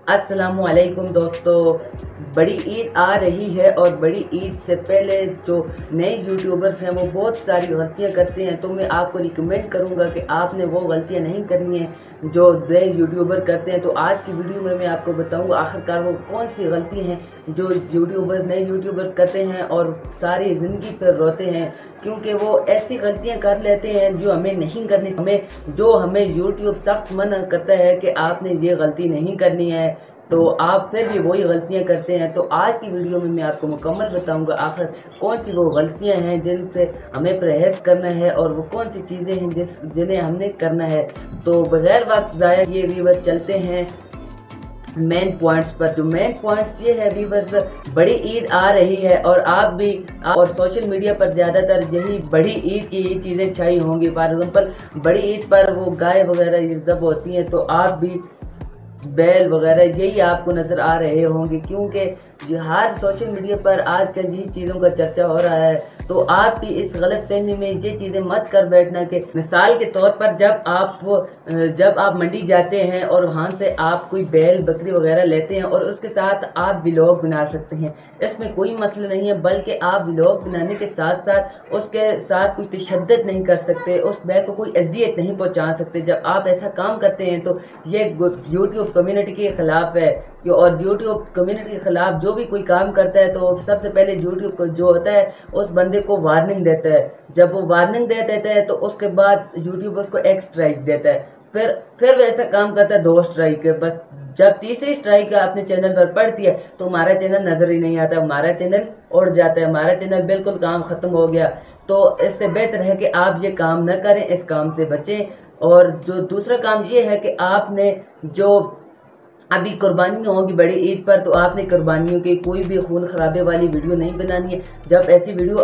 अस्सलामुअलैकुम दोस्तों, बड़ी ईद आ रही है और बड़ी ईद से पहले जो नए यूट्यूबर्स हैं वो बहुत सारी गलतियां करते हैं। तो मैं आपको रिकमेंड करूंगा कि आपने वो गलतियां नहीं करनी है जो नए यूट्यूबर करते हैं। तो आज की वीडियो में मैं आपको बताऊंगा आखिरकार वो कौन सी गलती हैं जो नए यूट्यूबर्स करते हैं और सारी ज़िंदगी पर रोते हैं, क्योंकि वो ऐसी गलतियां कर लेते हैं जो हमें नहीं करनी। हमें यूट्यूब सख्त मना करता है कि आपने ये गलती नहीं करनी है, तो आप फिर भी वही गलतियां करते हैं। तो आज की वीडियो में मैं आपको मुकम्मल बताऊंगा आखिर कौन सी वो गलतियां हैं जिनसे हमें परहेज करना है और वो कौन सी चीज़ें हैं जिन्हें हमने करना है। तो बगैर वक्त ज़ाया ये व्यूअर्स चलते हैं मेन पॉइंट्स पर। जो मेन पॉइंट्स ये है व्यूअर्स, बड़ी ईद आ रही है और और सोशल मीडिया पर ज़्यादातर यही बड़ी ईद की ये चीज़ें छाई होंगी। फॉर एग्जाम्पल बड़ी ईद पर वो गाय वगैरह जब होती हैं तो आप भी बैल वगैरह यही आपको नज़र आ रहे होंगे, क्योंकि जो हर सोशल मीडिया पर आजकल यही चीज़ों का चर्चा हो रहा है। तो आप भी इस गलत फहमी में ये चीज़ें मत कर बैठना कि मिसाल के तौर पर जब आप मंडी जाते हैं और वहाँ से आप कोई बैल बकरी वगैरह लेते हैं और उसके साथ आप व्लॉग बना सकते हैं, इसमें कोई मसला नहीं है। बल्कि आप व्लॉग बनाने के साथ साथ उसके साथ कोई तशद्दुद नहीं कर सकते, उस बैल को कोई अजियत नहीं पहुँचा सकते। जब आप ऐसा काम करते हैं तो ये यूट्यूब कम्युनिटी के खिलाफ है। और यूट्यूब कम्युनिटी के खिलाफ जो भी कोई काम करता है तो सबसे पहले यूट्यूब को जो होता है उस बंदे को वार्निंग देता है। जब वो वार्निंग दे देता है तो उसके बाद यूट्यूब उसको एक स्ट्राइक देता है। फिर वो ऐसा काम करता है 2 स्ट्राइक। बस जब तीसरी स्ट्राइक अपने चैनल पर पड़ती है तो हमारा चैनल नजर ही नहीं आता, हमारा चैनल उड़ जाता है, हमारा चैनल बिल्कुल काम खत्म हो गया। तो इससे बेहतर है कि आप ये काम न करें, इस काम से बचें। और जो दूसरा काम ये है कि आपने जो अभी कुर्बानियाँ होंगी बड़ी ईद पर, तो आपने कुर्बानियों की कोई भी खून खराबे वाली वीडियो नहीं बनानी है। जब ऐसी वीडियो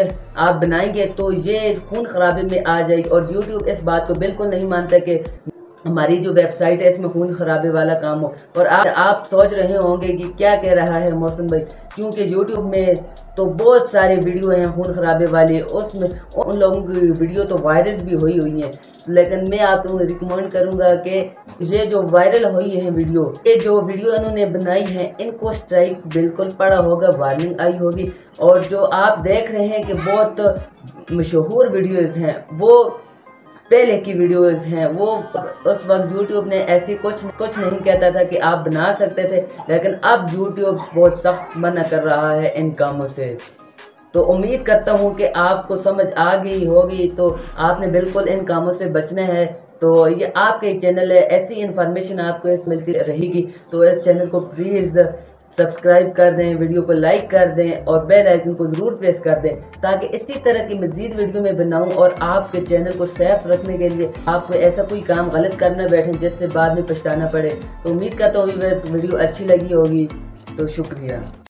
आप बनाएंगे तो ये खून खराबे में आ जाएगी और यूट्यूब इस बात को बिल्कुल नहीं मानता कि हमारी जो वेबसाइट है इसमें खून खराबे वाला काम हो। और आप सोच रहे होंगे कि क्या कह रहा है मौसम भाई, क्योंकि यूट्यूब में तो बहुत सारे वीडियो हैं खून खराबे वाले, उसमें उन लोगों की वीडियो तो वायरल भी हुई हैं। लेकिन मैं आप लोगों को रिकमेंड करूंगा कि ये जो वायरल हुई है ये जो वीडियो इन्होंने बनाई है इनको स्ट्राइक बिल्कुल पड़ा होगा, वार्निंग आई होगी। और जो आप देख रहे हैं कि बहुत मशहूर वीडियोज़ हैं वो पहले की वीडियोस हैं, वो उस वक्त यूट्यूब ने ऐसी कुछ नहीं कहता था कि आप बना सकते थे, लेकिन अब यूट्यूब बहुत सख्त मना कर रहा है इन कामों से। तो उम्मीद करता हूँ कि आपको समझ आ गई होगी, तो आपने बिल्कुल इन कामों से बचना है। तो ये आपके चैनल है, ऐसी इन्फॉर्मेशन आपको मिलती रहेगी। तो इस चैनल को प्लीज़ सब्सक्राइब कर दें, वीडियो को लाइक कर दें और बेल आइकन को ज़रूर प्रेस कर दें, ताकि इसी तरह की मज़ीद वीडियो में बनाऊं और आपके चैनल को सेफ रखने के लिए आपको ऐसा कोई काम गलत करना बैठे जिससे बाद में पछताना पड़े। तो उम्मीद करता हूँ वीडियो अच्छी लगी होगी। तो शुक्रिया।